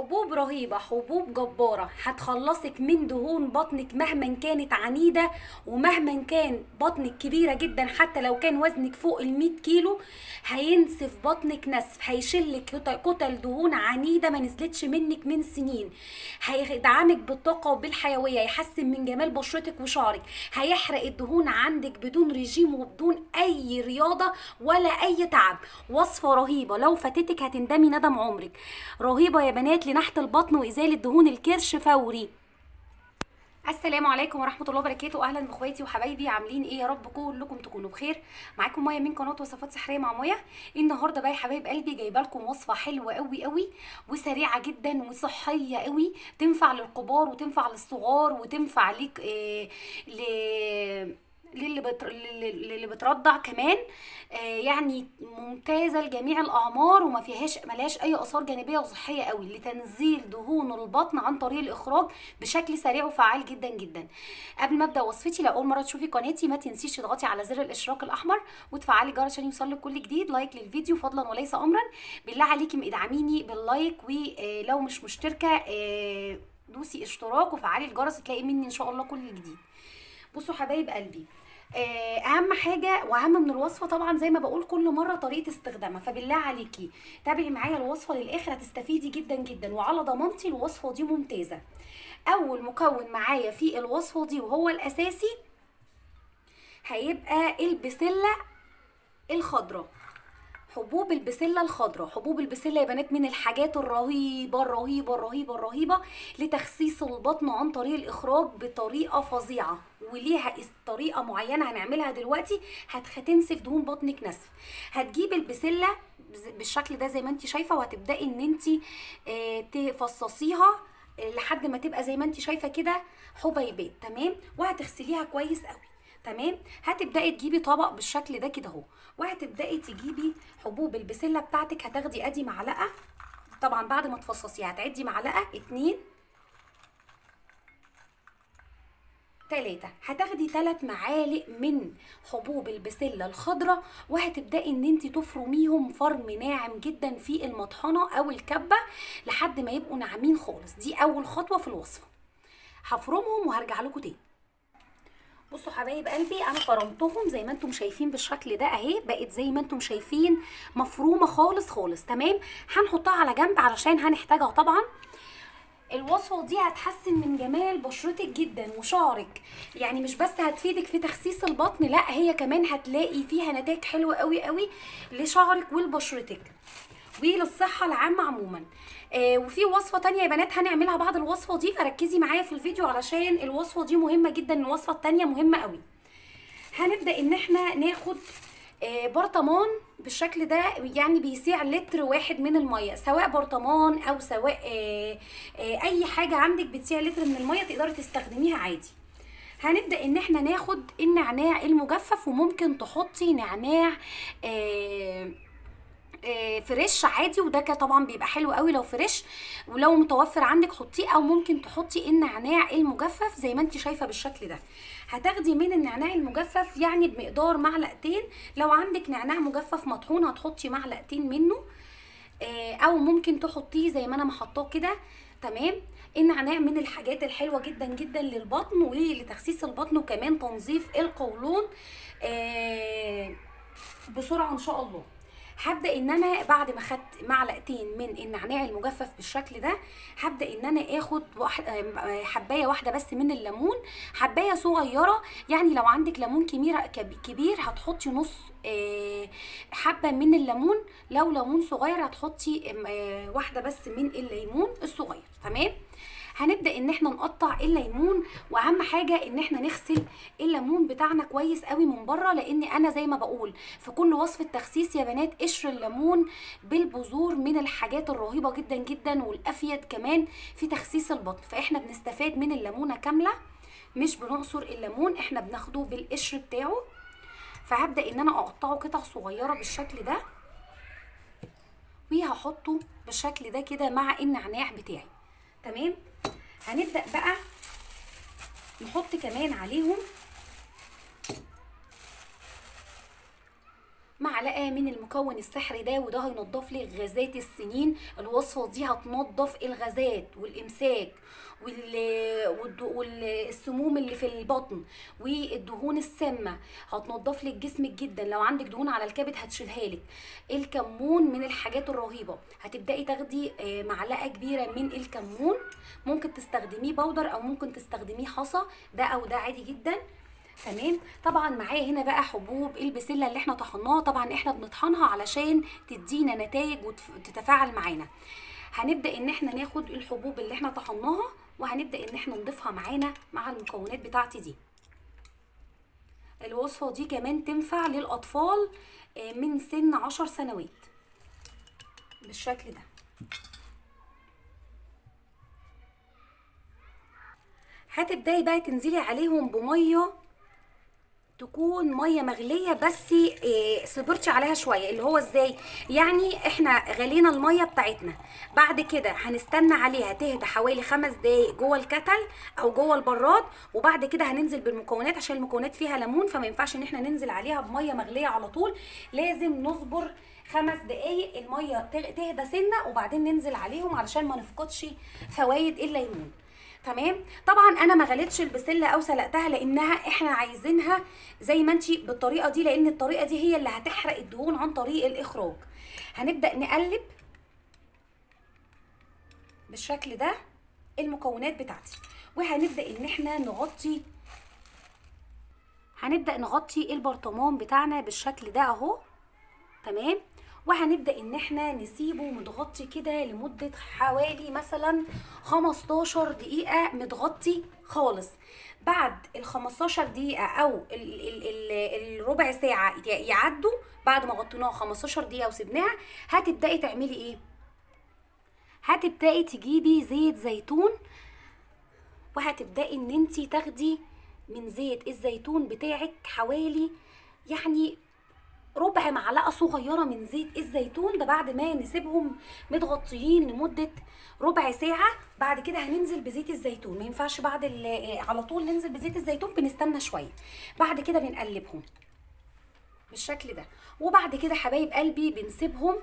حبوب رهيبة، حبوب جبارة هتخلصك من دهون بطنك مهما كانت عنيدة، ومهما كان بطنك كبيرة جدا. حتى لو كان وزنك فوق ال100 كيلو هينسف بطنك نسف، هيشلك كتل دهون عنيدة ما نزلتش منك من سنين، هيدعمك بالطاقة وبالحيوية، يحسن من جمال بشرتك وشعرك، هيحرق الدهون عندك بدون رجيم وبدون اي رياضة ولا اي تعب. وصفة رهيبة، لو فاتتك هتندمي ندم عمرك. رهيبة يا بنات لنحت البطن وازالة دهون الكرش فوري. السلام عليكم ورحمه الله وبركاته. اهلا باخواتي وحبايبي، عاملين ايه؟ يا رب كلكم تكونوا بخير. معاكم مايا من قناه وصفات سحريه مع مايا. النهارده بقى يا حبايب قلبي جايبه لكم وصفه حلوه قوي قوي وسريعه جدا وصحيه قوي، تنفع للكبار وتنفع للصغار وتنفع ليك للي بترضع كمان. يعني ممتازه لجميع الاعمار وما فيهاش ملهاش اي اثار جانبيه وصحيه قوي، لتنزيل دهون البطن عن طريق الاخراج بشكل سريع وفعال جدا جدا. قبل ما ابدا وصفتي، لو اول مره تشوفي قناتي ما تنسيش تضغطي على زر الاشتراك الاحمر وتفعلي الجرس عشان يوصلك كل جديد. لايك للفيديو فضلا وليس امرا، بالله عليكي ادعميني باللايك، ولو مش مشتركه دوسي اشتراك وفعلي الجرس تلاقي مني ان شاء الله كل جديد. بصوا حبايب قلبي، اهم حاجه واهم من الوصفه طبعا زي ما بقول كل مره طريقه استخدامها، فبالله عليكي تابعي معايا الوصفه للاخر هتستفيدي جدا جدا، وعلى ضمانتي الوصفه دي ممتازه. اول مكون معايا في الوصفه دي وهو الاساسي هيبقى البسله الخضراء. حبوب البسله الخضراء، حبوب البسله يا بنات من الحاجات الرهيبه الرهيبه الرهيبه الرهيبه لتخسيس البطن عن طريق الاخراج بطريقه فظيعه، وليها طريقه معينه هنعملها دلوقتي هتنسف دهون بطنك نسف. هتجيبي البسله بالشكل ده زي ما انت شايفه، وهتبداي ان انت تفصصيها لحد ما تبقى زي ما انت شايفه كده حبيبات، تمام؟ وهتغسليها كويس قوي، تمام. هتبداي تجيبي طبق بالشكل ده كده اهو، وهتبداي تجيبي حبوب البسله بتاعتك. هتاخدي ادي معلقه، طبعا بعد ما تفصصيها هتعدي معلقه 2 3، هتاخدي 3 معالق من حبوب البسله الخضراء، وهتبداي ان انت تفرميهم فرم ناعم جدا في المطحنه او الكبه لحد ما يبقوا ناعمين خالص. دي اول خطوه في الوصفه. هفرمهم وهرجع لكم تاني. بصوا حبايب قلبي، انا فرمتهم زي ما انتم شايفين بالشكل ده اهي، بقت زي ما انتم شايفين مفرومه خالص خالص، تمام. هنحطها على جنب علشان هنحتاجها طبعا. الوصفه دي هتحسن من جمال بشرتك جدا وشعرك، يعني مش بس هتفيدك في تخسيس البطن، لا هي كمان هتلاقي فيها نتائج حلوه قوي قوي لشعرك ولبشرتك وللصحه العامه عموما. وفي وصفه تانية يا بنات هنعملها بعد الوصفه دي، فركزي معايا في الفيديو علشان الوصفه دي مهمه جدا. الوصفه التانية مهمه قوي. هنبدا ان احنا ناخد برطمان بالشكل ده، يعني بيسيع لتر واحد من الميه، سواء برطمان او سواء اي حاجه عندك بتسيع لتر من الميه تقدري تستخدميها عادي. هنبدا ان احنا ناخد النعناع المجفف، وممكن تحطي نعناع فريش عادي، وده طبعا بيبقى حلو قوي لو فريش، ولو متوفر عندك حطيه، او ممكن تحطي النعناع المجفف زي ما انت شايفه بالشكل ده. هتاخدي من النعناع المجفف يعني بمقدار معلقتين، لو عندك نعناع مجفف مطحون هتحطي معلقتين منه، او ممكن تحطيه زي ما انا محطاه كده، تمام. النعناع من الحاجات الحلوه جدا جدا للبطن ولتخسيس البطن وكمان تنظيف القولون بسرعه ان شاء الله. هبدا ان انا بعد ما خدت معلقتين من النعناع المجفف بالشكل ده، هبدا ان انا اخد حبايه واحده بس من الليمون، حبايه صغيره، يعني لو عندك ليمون كبير هتحطي نص حبه من الليمون، لو ليمون صغير هتحطي واحده بس من الليمون الصغير، تمام. هنبدا ان احنا نقطع الليمون، واهم حاجه ان احنا نغسل الليمون بتاعنا كويس قوي من بره، لان انا زي ما بقول في كل وصفه تخسيس يا بنات قشر الليمون بالبذور من الحاجات الرهيبه جدا جدا والافيد كمان في تخسيس البطن، فاحنا بنستفاد من الليمونه كامله، مش بنعصر الليمون، احنا بناخده بالقشر بتاعه. فهبدا ان انا اقطعه قطع صغيره بالشكل ده، وهحطه بالشكل ده كده مع النعناع بتاعي، تمام. هنبدأ بقى نحط كمان عليهم معلقه من المكون السحري ده، وده هينضف لك غازات السنين. الوصفه دي هتنضف الغازات والامساك والسموم اللي في البطن والدهون السامه، هتنضف لك جسمك جدا. لو عندك دهون على الكبد هتشيلها لك. الكمون من الحاجات الرهيبه. هتبداي تاخدي معلقه كبيره من الكمون، ممكن تستخدميه بودر او ممكن تستخدميه حصى، ده او ده عادي جدا. تمام. طبعا معايا هنا بقى حبوب البسله اللي احنا طحناها. طبعا احنا بنطحنها علشان تدينا نتائج وتتفاعل معانا. هنبدا ان احنا ناخد الحبوب اللي احنا طحناها وهنبدا ان احنا نضيفها معانا مع المكونات بتاعتي دي. الوصفه دي كمان تنفع للاطفال من سن 10 سنوات بالشكل ده. هتبداي بقى تنزلي عليهم بميه تكون ميه مغليه، بس صبرتي عليها شويه. اللي هو ازاي؟ يعني احنا غلينا الميه بتاعتنا، بعد كده هنستنى عليها تهدى حوالي 5 دقايق جوه الكتل او جوه البراد، وبعد كده هننزل بالمكونات عشان المكونات فيها ليمون، فما ينفعش ان احنا ننزل عليها بميه مغليه على طول. لازم نصبر 5 دقايق الميه تهدى سنه وبعدين ننزل عليهم علشان ما نفقدش فوائد الليمون. تمام. طبعا انا ما غليتش البسله او سلقتها لانها احنا عايزينها زي ما انتي بالطريقه دي، لان الطريقه دي هي اللي هتحرق الدهون عن طريق الاخراج. هنبدا نقلب بالشكل ده المكونات بتاعتي، وهنبدا ان احنا نغطي البرطمان بتاعنا بالشكل ده اهو. تمام. وهنبدا ان احنا نسيبه متغطي كده لمده حوالي مثلا 15 دقيقه متغطي خالص. بعد ال 15 دقيقه او الربع ساعه يعدوا بعد ما غطيناه 15 دقيقه وسبناها، هتبداي تعملي ايه؟ هتبداي تجيبي زيت زيتون، وهتبداي ان انتي تاخدي من زيت الزيتون بتاعك حوالي يعني ربع معلقه صغيره من زيت الزيتون ده، بعد ما نسيبهم متغطيين لمده ربع ساعه. بعد كده هننزل بزيت الزيتون، ما ينفعش بعد على طول ننزل بزيت الزيتون، بنستنى شويه. بعد كده بنقلبهم بالشكل ده، وبعد كده حبايب قلبي بنسيبهم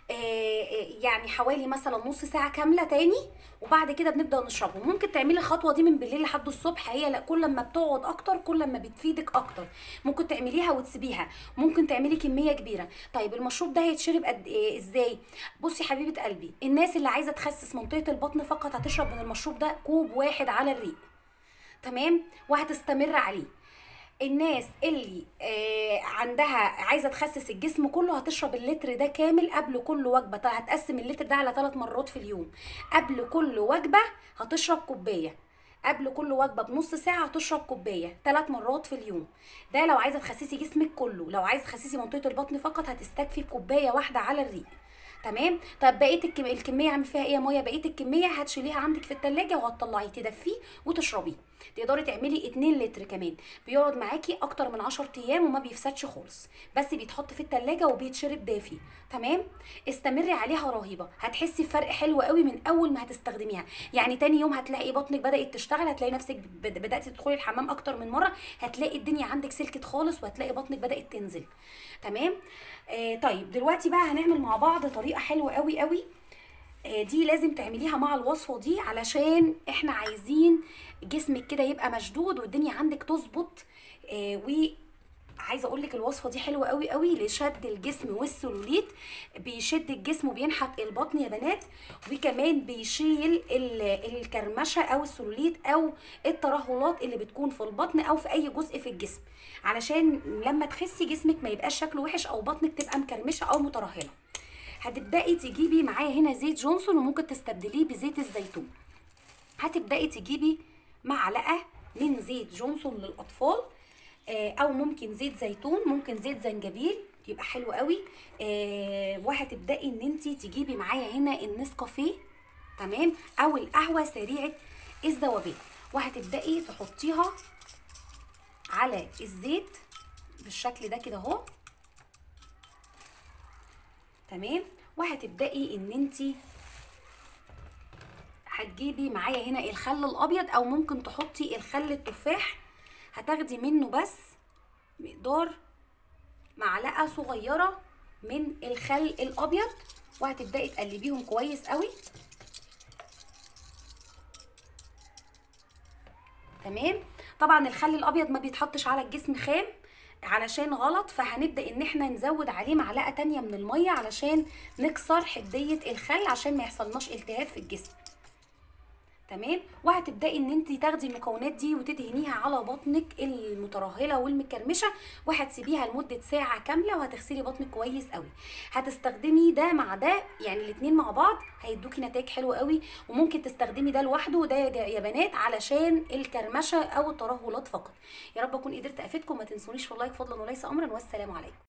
يعني حوالي مثلا نص ساعه كامله تاني، وبعد كده بنبدا نشربهم. ممكن تعملي الخطوه دي من بالليل لحد الصبح، هي لا كل ما بتقعد اكتر كل ما بتفيدك اكتر. ممكن تعمليها وتسيبيها، ممكن تعملي كميه كبيره. طيب المشروب ده هيتشرب قد ايه ازاي؟ بصي حبيبه قلبي، الناس اللي عايزه تخسس منطقه البطن فقط هتشرب من المشروب ده كوب واحد على الريق. تمام. وهتستمر عليه. الناس اللي عندها عايزه تخسس الجسم كله هتشرب اللتر ده كامل قبل كل وجبه. هتقسم اللتر ده على 3 مرات في اليوم. قبل كل وجبه هتشرب كوبايه، قبل كل وجبه بنص ساعه هتشرب كوبايه 3 مرات في اليوم. ده لو عايزه تخسسي جسمك كله. لو عايزه تخسسي منطقه البطن فقط هتستكفي بكوبايه واحده على الريق. تمام. طب بقيه الكميه عامل فيها ايه يا ميه؟ بقيه الكميه هتشيليها عندك في التلاجة وهتطلعيه تدفيه وتشربيه. تقدري تعملي 2 لتر كمان، بيقعد معاكي اكتر من 10 ايام وما بيفسدش خالص، بس بيتحط في التلاجة وبيتشرب دافي. تمام. استمري عليها رهيبه، هتحسي بفرق حلو قوي من اول ما هتستخدميها. يعني تاني يوم هتلاقي بطنك بدات تشتغل، هتلاقي نفسك بداتي تدخلي الحمام اكتر من مره، هتلاقي الدنيا عندك سلكت خالص وهتلاقي بطنك بدات تنزل. تمام. طيب دلوقتي بقى هنعمل مع بعض طريقه حلوه قوي قوي. دي لازم تعمليها مع الوصفه دي علشان احنا عايزين جسمك كده يبقى مشدود والدنيا عندك تظبط. وعايزه اقول لك الوصفه دي حلوه قوي قوي لشد الجسم والسلوليت. بيشد الجسم وبينحت البطن يا بنات، وكمان بيشيل الكرمشه او السلوليت او الترهلات اللي بتكون في البطن او في اي جزء في الجسم، علشان لما تخسي جسمك ما يبقاش شكله وحش او بطنك تبقى مكرمشه او مترهله. هتبداي تجيبي معايا هنا زيت جونسون وممكن تستبدليه بزيت الزيتون. هتبداي تجيبي معلقه من زيت جونسون للاطفال، او ممكن زيت زيتون، ممكن زيت زنجبيل يبقى حلو قوي. وهتبداي ان انت تجيبي معايا هنا النسكافيه. تمام. او القهوه سريعه الذوبان، وهتبداي تحطيها على الزيت بالشكل ده كده اهو. تمام. وهتبداي ان انتي هتجيبي معايا هنا الخل الابيض او ممكن تحطي الخل التفاح، هتاخدي منه بس مقدار معلقه صغيره من الخل الابيض، وهتبداي تقلبيهم كويس قوي. تمام. طبعا الخل الابيض ما بيتحطش على الجسم خام علشان غلط، فهنبدا ان احنا نزود عليه معلقه تانية من الميه علشان نكسر حديه الخل عشان ما يحصلناش التهاب في الجسم. تمام. وهتبداي ان انت تاخدي المكونات دي وتدهنيها على بطنك المترهله والمكرمشه، وهتسيبيها لمده ساعه كامله، وهتغسلي بطنك كويس قوي. هتستخدمي ده مع ده، يعني الاتنين مع بعض هيدوكي نتائج حلوه قوي. وممكن تستخدمي ده لوحده وده يا بنات علشان الكرمشه او الترهلات فقط. يا رب اكون قدرت افيدكم. ما تنسونيش في اللايك فضلا وليس امرا، والسلام عليكم.